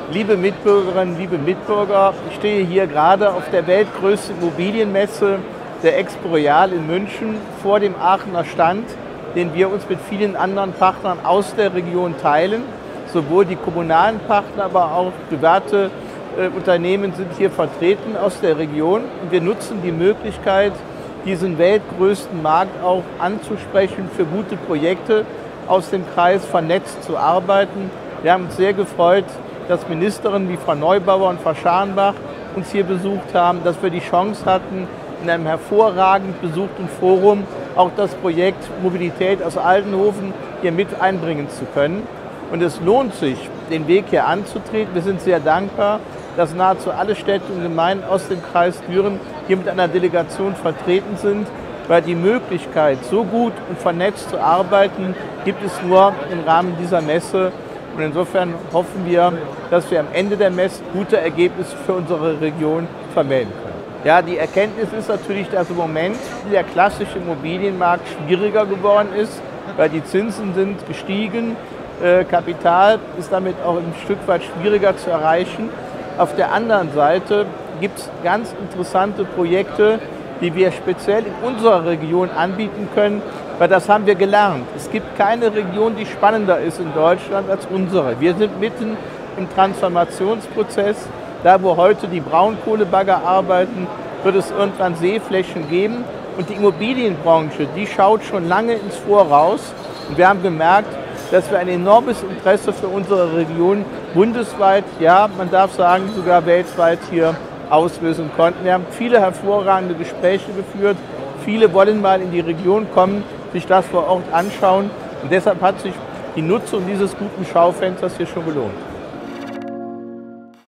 Liebe Mitbürgerinnen, liebe Mitbürger, ich stehe hier gerade auf der weltgrößten Immobilienmesse, der Expo Real in München, vor dem Aachener Stand, den wir uns mit vielen anderen Partnern aus der Region teilen. Sowohl die kommunalen Partner, aber auch private Unternehmen sind hier vertreten aus der Region. Und wir nutzen die Möglichkeit, diesen weltgrößten Markt auch anzusprechen, für gute Projekte aus dem Kreis vernetzt zu arbeiten. Wir haben uns sehr gefreut, dass Ministerinnen wie Frau Neubauer und Frau Scharnbach uns hier besucht haben, dass wir die Chance hatten, in einem hervorragend besuchten Forum auch das Projekt Mobilität aus Aldenhoven hier mit einbringen zu können. Und es lohnt sich, den Weg hier anzutreten. Wir sind sehr dankbar, dass nahezu alle Städte und Gemeinden aus dem Kreis Düren hier mit einer Delegation vertreten sind, weil die Möglichkeit, so gut und vernetzt zu arbeiten, gibt es nur im Rahmen dieser Messe. Und insofern hoffen wir, dass wir am Ende der Messe gute Ergebnisse für unsere Region vermelden können. Ja, die Erkenntnis ist natürlich, dass im Moment der klassische Immobilienmarkt schwieriger geworden ist, weil die Zinsen sind gestiegen, Kapital ist damit auch ein Stück weit schwieriger zu erreichen. Auf der anderen Seite gibt es ganz interessante Projekte, die wir speziell in unserer Region anbieten können, weil das haben wir gelernt. Es gibt keine Region, die spannender ist in Deutschland als unsere. Wir sind mitten im Transformationsprozess. Da, wo heute die Braunkohlebagger arbeiten, wird es irgendwann Seeflächen geben. Und die Immobilienbranche, die schaut schon lange ins Voraus. Und wir haben gemerkt, dass wir ein enormes Interesse für unsere Region bundesweit, ja, man darf sagen, sogar weltweit hier auslösen konnten. Wir haben viele hervorragende Gespräche geführt. Viele wollen mal in die Region kommen, sich das vor Ort anschauen. Und deshalb hat sich die Nutzung dieses guten Schaufensters hier schon gelohnt.